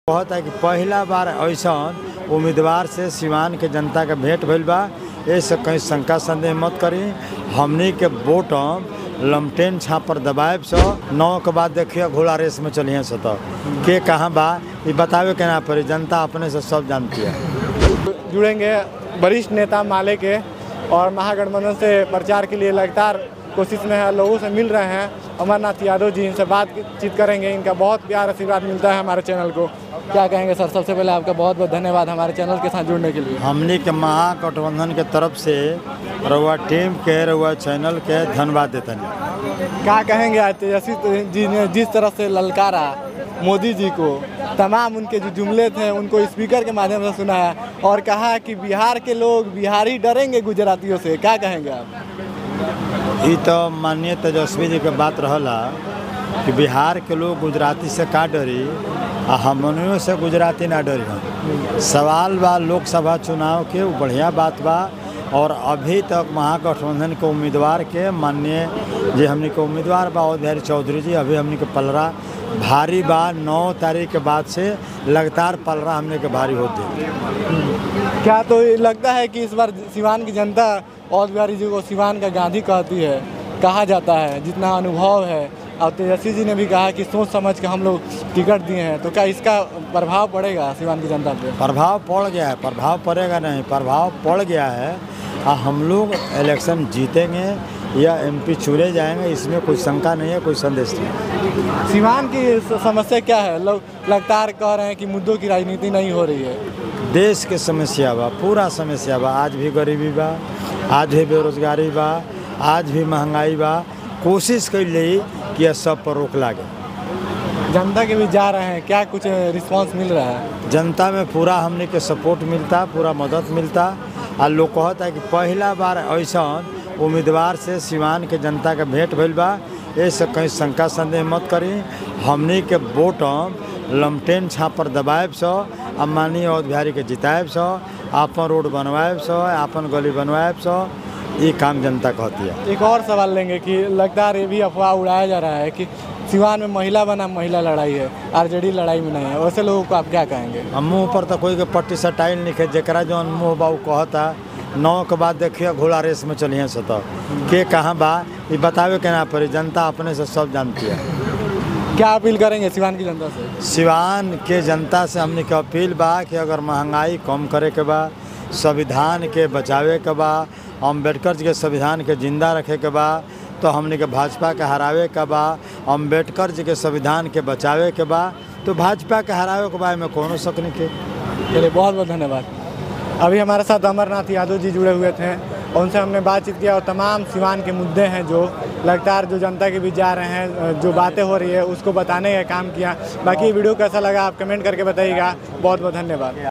कहता है कि पहला बार ऐसा उम्मीदवार से सिवान के जनता के भेंट भइल बा। ऐसे कहीं शंका संदेह मत करी। हमनी के वोट लमटेन छाप पर दबाएब सो 9 के बाद देखिए घोड़ा रेस में चलिए सतह के कहाँ बा ये बतावे के ना पड़ी। जनता अपने से सब जानती है। जुड़ेंगे वरिष्ठ नेता माले के और महागठबंधन से प्रचार के लिए लगातार कोशिश में है, लोगों से मिल रहे हैं। अमरनाथ यादव जी इनसे बातचीत करेंगे। इनका बहुत प्यार आशीर्वाद मिलता है हमारे चैनल को। क्या कहेंगे सर? सबसे पहले आपका बहुत बहुत धन्यवाद हमारे चैनल के साथ जुड़ने के लिए। हमनी के महागठबंधन के तरफ से रउआ टीम के रउआ चैनल के धन्यवाद देते हैं। क्या कहेंगे आज तेजस्वी जी ने जिस तरह से ललकारा मोदी जी को, तमाम उनके जो जुमले थे उनको स्पीकर के माध्यम से सुना है और कहा कि बिहार के लोग बिहारी डरेंगे गुजरातियों से, क्या कहेंगे आप? ये तो माननीय तेजस्वी जी के बात रहला कि बिहार के लोग गुजराती से का डरी आ हमनियों से गुजराती ना डरी हम। सवाल बा लोकसभा चुनाव के, वो बढ़िया बात बा। और अभी तक महागठबंधन के उम्मीदवार के माननीय जे हमनी के उम्मीदवार बा अवध बिहारी चौधरी जी, अभी हमनी के पलरा भारी बा। 9 तारीख के बाद से लगातार पलरा हमने के भारी होते। क्या तो लगता है कि इस बार सिवान की जनता अवध बिहारी जी को सिवान का गांधी कहती है, कहा जाता है, जितना अनुभव है। और तेजस्वी जी ने भी कहा कि सोच समझ के हम लोग टिकट दिए हैं, तो क्या इसका प्रभाव पड़ेगा सिवान की जनता पे? प्रभाव पड़ गया है। प्रभाव पड़ेगा नहीं, प्रभाव पड़ गया है। हम लोग इलेक्शन जीतेंगे या एमपी चुने जाएंगे, इसमें कोई शंका नहीं है, कोई संदेश नहीं। सिवान की समस्या क्या है? लोग लगातार कह रहे हैं कि मुद्दों की राजनीति नहीं हो रही है। देश के समस्या बा, पूरा समस्या बा। आज भी गरीबी बा, आज भी बेरोजगारी बा, आज भी महंगाई बा। कोशिश कर ली कि यह सब पर रोक लागे। जनता के भी जा रहे हैं, क्या कुछ रिस्पांस मिल रहा है? जनता में पूरा हमने के सपोर्ट मिलता, पूरा मदद मिलता। और लोग कहता है कि पहला बार ऐसा उम्मीदवार से सिवान के जनता के भेंट भइल बा। ऐसे कहीं शंका संदेह मत करी। हमनी के वोट लमटेन छाप पर दबाएब सो आ माननीय अवध बिहारी के जिताएब सो, आपन रोड बनवाएब सो, आपन गली बनवाएब सो। ये काम जनता कहती है। एक और सवाल लेंगे कि लगातार ये भी अफवाह उड़ाया जा रहा है कि सिवान में महिला बनाम महिला लड़ाई है, आरजेडी लड़ाई में नहीं है। वैसे लोगों को आप क्या कहेंगे? मुँह पर तो कोई के पट्टी सटाइल नहीं है। जरा जो मुँह बा कहता 9 के बाद देखिए घोड़ा रेस में चलिए सतह के कहाँ बा ये बतावे के ना पड़ी। जनता अपने से सब जानती है। क्या अपील करेंगे सिवान की जनता से? सिवान के जनता से हमने के अपील बा कि अगर महंगाई कम करे के बा, संविधान के बचावे के बा, अम्बेडकर जी के संविधान के जिंदा रखे के बा, तो हमने के भाजपा के हरावे के बा। अम्बेडकर जी के संविधान के बचावे के बा, तो भाजपा के हरावे के बा में कोनो शक नहीं के। चलिए, बहुत बहुत धन्यवाद। अभी हमारे साथ अमरनाथ यादव जी जुड़े हुए थे और उनसे हमने बातचीत किया और तमाम सिवान के मुद्दे हैं जो लगातार जो जनता के बीच जा रहे हैं, जो बातें हो रही है उसको बताने का काम किया। बाकी वीडियो कैसा लगा आप कमेंट करके बताइएगा। बहुत बहुत धन्यवाद।